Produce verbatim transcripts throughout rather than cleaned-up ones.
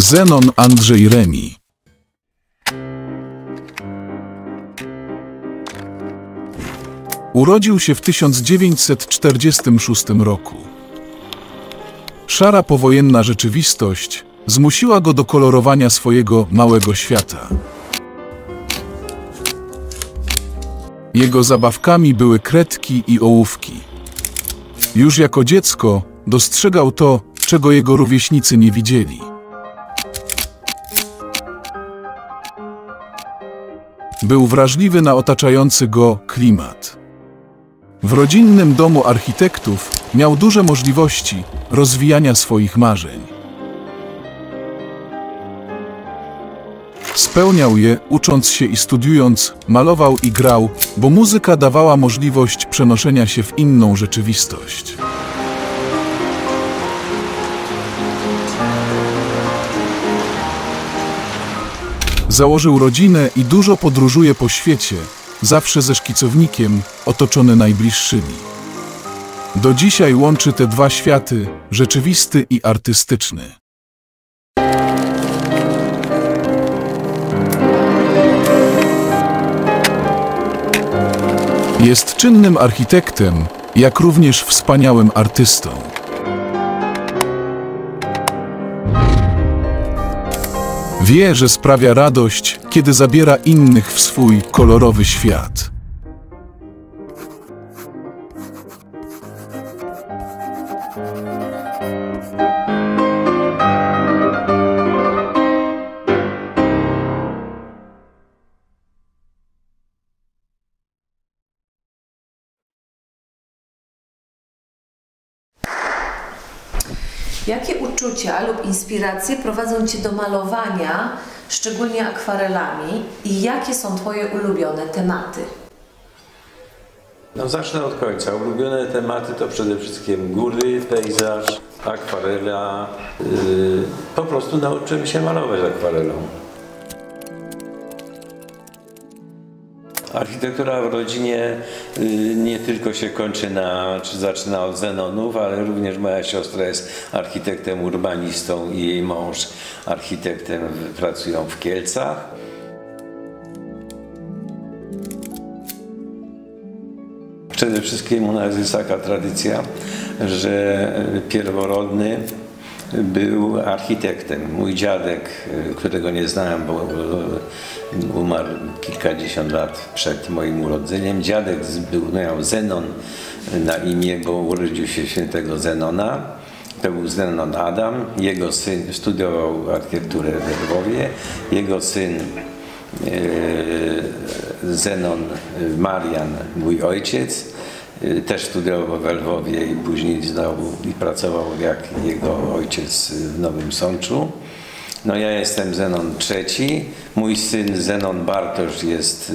Zenon Andrzej Remi. Urodził się w tysiąc dziewięćset czterdziestym szóstym roku. Szara powojenna rzeczywistość zmusiła go do kolorowania swojego małego świata. Jego zabawkami były kredki i ołówki. Już jako dziecko dostrzegał to, czego jego rówieśnicy nie widzieli. Był wrażliwy na otaczający go klimat. W rodzinnym domu architektów miał duże możliwości rozwijania swoich marzeń. Spełniał je, ucząc się i studiując, malował i grał, bo muzyka dawała możliwość przenoszenia się w inną rzeczywistość. Założył rodzinę i dużo podróżuje po świecie, zawsze ze szkicownikiem, otoczony najbliższymi. Do dzisiaj łączy te dwa światy, rzeczywisty i artystyczny. Jest czynnym architektem, jak również wspaniałym artystą. Wie, że sprawia radość, kiedy zabiera innych w swój kolorowy świat. Jakie uczucia lub inspiracje prowadzą Cię do malowania, szczególnie akwarelami, i jakie są Twoje ulubione tematy? No, zacznę od końca. Ulubione tematy to przede wszystkim góry, pejzaż, akwarela. Yy, po prostu nauczyłem się malować akwarelą. Architektura w rodzinie y, nie tylko się kończy na, czy zaczyna od Zenonów, ale również moja siostra jest architektem, urbanistą i jej mąż architektem, pracują w Kielcach. Przede wszystkim u nas jest taka tradycja, że pierworodny był architektem. Mój dziadek, którego nie znałem, bo umarł kilkadziesiąt lat przed moim urodzeniem. Dziadek był, miał Zenon na imię, bo urodził się świętego Zenona. To był Zenon Adam. Jego syn studiował architekturę we Lwowie. Jego syn Zenon Marian, mój ojciec, też studiował we Lwowie i później znowu i pracował jak jego ojciec w Nowym Sączu. No ja jestem Zenon trzeci, mój syn Zenon Bartosz jest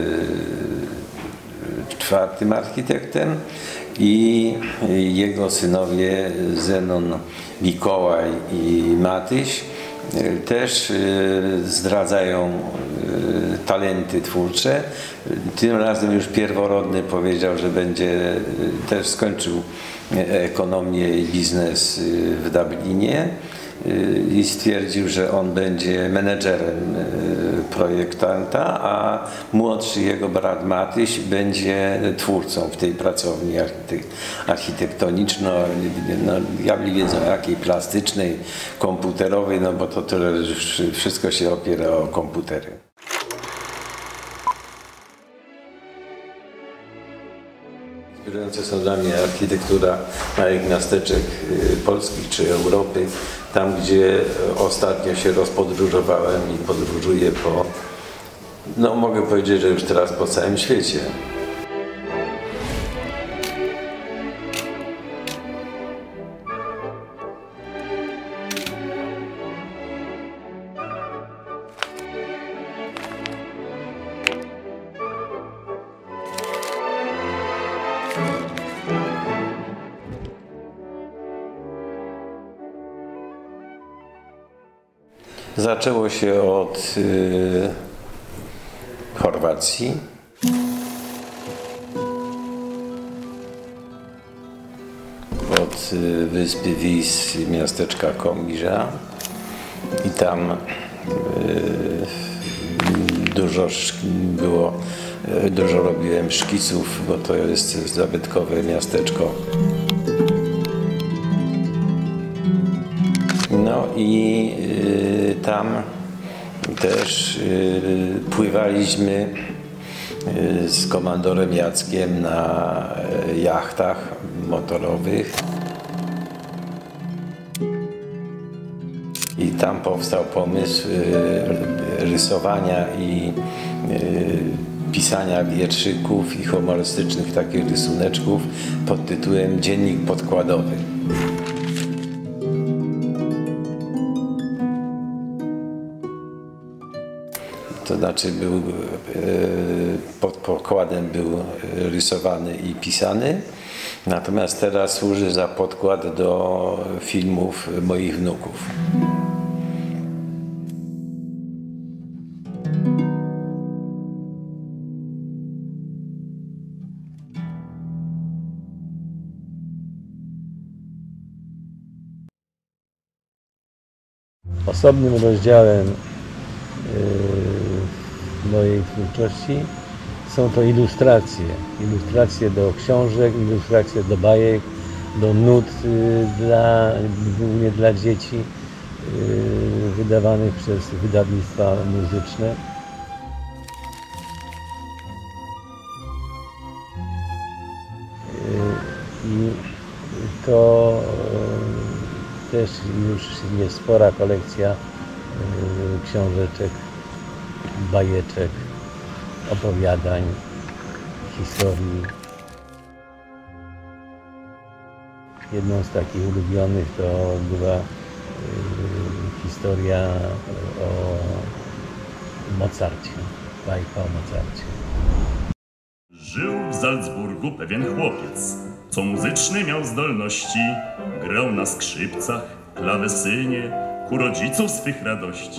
yy, czwartym architektem i jego synowie Zenon Mikołaj i Matyś yy, też yy, zdradzają yy, talenty twórcze. Tym razem już pierworodny powiedział, że będzie, yy, też skończył ekonomię i biznes yy, w Dublinie i stwierdził, że on będzie menedżerem projektanta, a młodszy jego brat Matyś będzie twórcą w tej pracowni architektonicznej, no, diabli wiedzą jakiej, plastycznej, komputerowej, no bo to, to wszystko się opiera o komputery. Inspirujące są dla mnie architektura małych miasteczek polskich czy Europy, tam gdzie ostatnio się rozpodróżowałem i podróżuję po, no mogę powiedzieć, że już teraz po całym świecie. Zaczęło się od y, Chorwacji. Od y, wyspy Vis, miasteczka Komiža. i tam y, dużo było, dużo robiłem szkiców, bo to jest zabytkowe miasteczko. No i y, tam też y, pływaliśmy y, z komandorem Jackiem na y, jachtach motorowych. I tam powstał pomysł y, rysowania i y, pisania wierszyków i humorystycznych takich rysuneczków pod tytułem Dziennik podkładowy. To znaczy był, pod pokładem był rysowany i pisany, natomiast teraz służy za podkład do filmów moich wnuków. Osobnym rozdziałem mojej twórczości są to ilustracje. Ilustracje do książek, ilustracje do bajek, do nut dla, głównie dla dzieci, wydawanych przez wydawnictwa muzyczne. I to też już jest spora kolekcja książeczek, bajeczek, opowiadań, historii. Jedną z takich ulubionych to była y, historia o Mozarcie, bajka o Mozarcie. Żył w Salzburgu pewien chłopiec, co muzyczne miał zdolności, grał na skrzypcach, klawesynie, ku rodziców swych radości.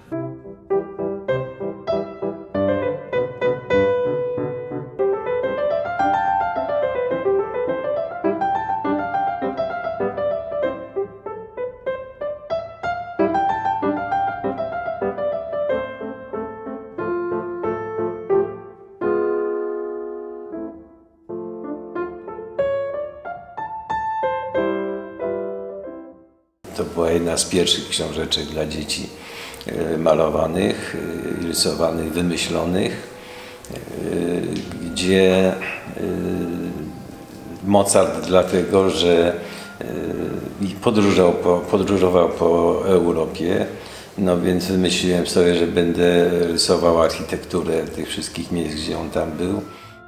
To była jedna z pierwszych książeczek dla dzieci malowanych, rysowanych, wymyślonych, gdzie Mozart dlatego, że podróżował po, podróżował po Europie, no więc wymyśliłem sobie, że będę rysował architekturę tych wszystkich miejsc, gdzie on tam był.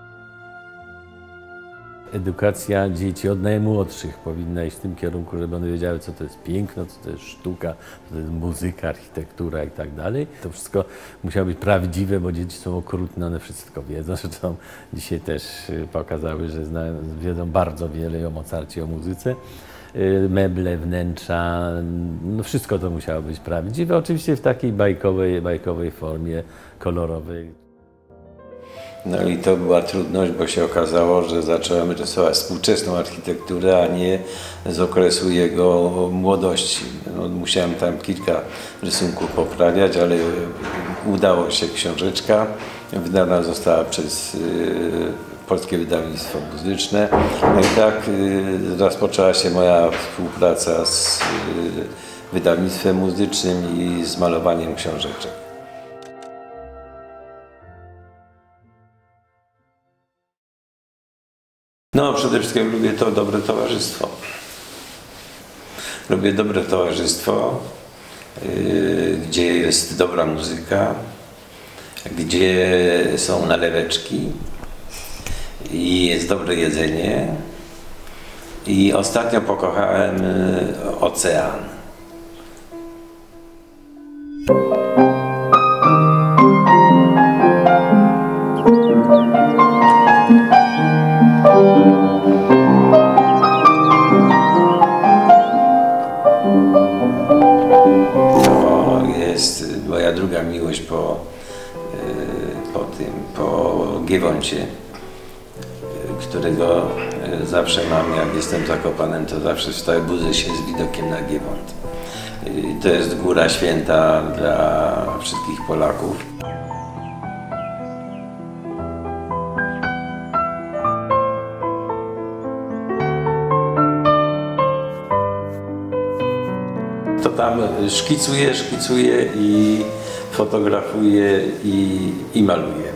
Edukacja dzieci od najmłodszych powinna iść w tym kierunku, żeby one wiedziały, co to jest piękno, co to jest sztuka, co to jest muzyka, architektura i tak dalej. To wszystko musiało być prawdziwe, bo dzieci są okrutne, one wszystko wiedzą. Zresztą dzisiaj też pokazały, że znają, wiedzą bardzo wiele o Mozarcie, o muzyce. Meble, wnętrza, no wszystko to musiało być prawdziwe. Oczywiście w takiej bajkowej, bajkowej formie, kolorowej. No i to była trudność, bo się okazało, że zacząłem rysować współczesną architekturę, a nie z okresu jego młodości. No, musiałem tam kilka rysunków poprawiać, ale udało się. Książeczka wydana została przez y, Polskie Wydawnictwo Muzyczne. No i tak y, rozpoczęła się moja współpraca z y, wydawnictwem muzycznym i z malowaniem książeczek. No, przede wszystkim lubię to dobre towarzystwo. Lubię dobre towarzystwo, yy, gdzie jest dobra muzyka, gdzie są naleweczki i jest dobre jedzenie. I ostatnio pokochałem ocean. To jest moja druga miłość po, po tym, po Giewoncie, którego zawsze mam, jak jestem Zakopanem, to zawsze wstaję, budzę się z widokiem na Giewont. To jest góra święta dla wszystkich Polaków. To tam szkicuję, szkicuję i fotografuję i, i maluję.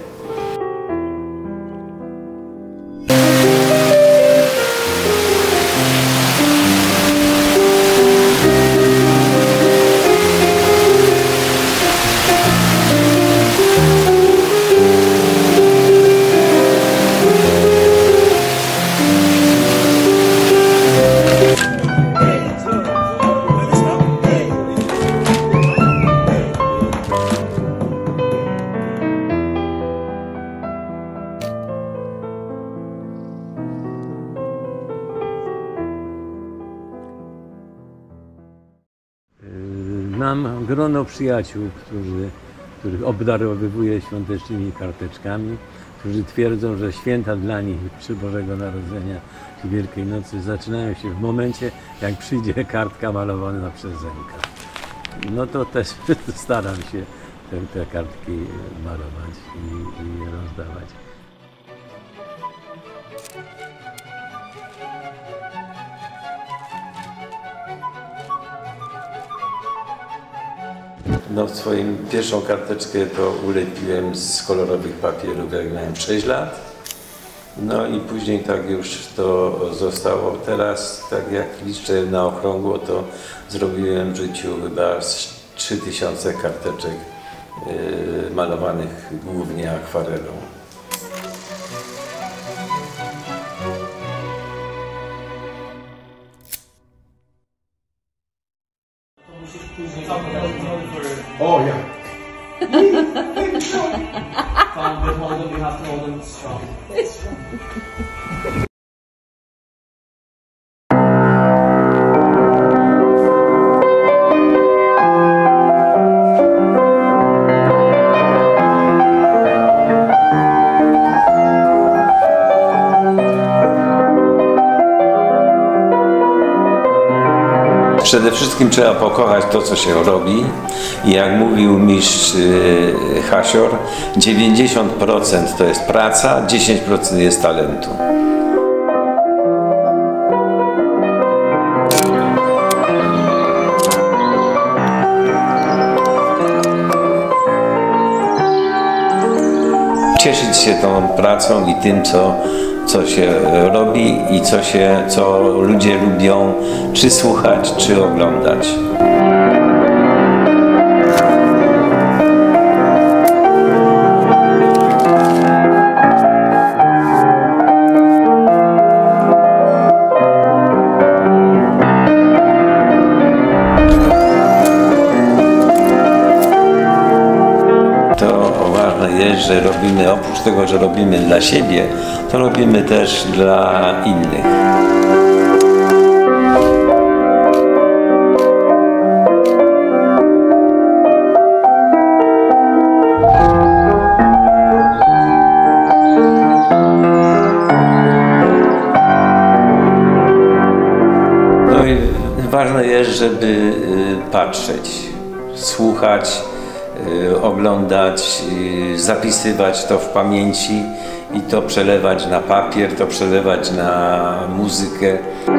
Mam grono przyjaciół, którzy, których obdarowywuję świątecznymi karteczkami, którzy twierdzą, że święta dla nich przy Bożego Narodzenia czy Wielkiej Nocy zaczynają się w momencie, jak przyjdzie kartka malowana przez Zenka. No to też staram się te, te kartki malować i, i rozdawać. No, swoją pierwszą karteczkę to ulepiłem z kolorowych papierów, jak miałem sześć lat. No i później tak już to zostało. Teraz, tak jak liczę na okrągło, to zrobiłem w życiu chyba trzy tysiące karteczek yy, malowanych głównie akwarelą. Oh yeah. Can't withhold them, you have to hold them strong. Przede wszystkim trzeba pokochać to, co się robi. I jak mówił mistrz Hasior, dziewięćdziesiąt procent to jest praca, dziesięć procent jest talentu. Cieszyć się tą pracą i tym, co co się robi i co, się, co ludzie lubią, czy słuchać, czy oglądać. Jest, że robimy, oprócz tego, że robimy dla siebie, to robimy też dla innych. No i ważne jest, żeby patrzeć, słuchać, oglądać, zapisywać to w pamięci i to przelewać na papier, to przelewać na muzykę.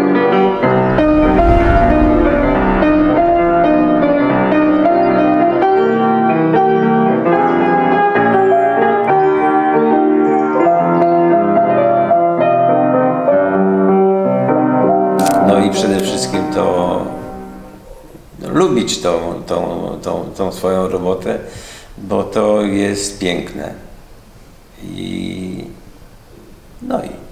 No i przede wszystkim to lubić tą, tą, tą, tą swoją robotę, bo to jest piękne. I no i